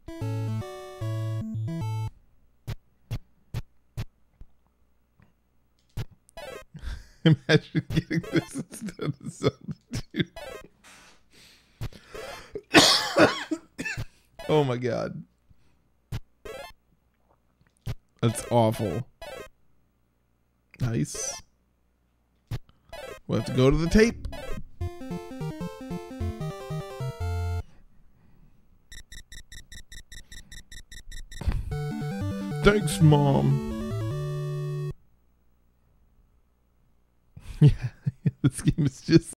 Imagine getting this instead of Solitude. Oh my god. That's awful. Nice. We'll have to go to the tape. Thanks, Mom. Yeah, this game is just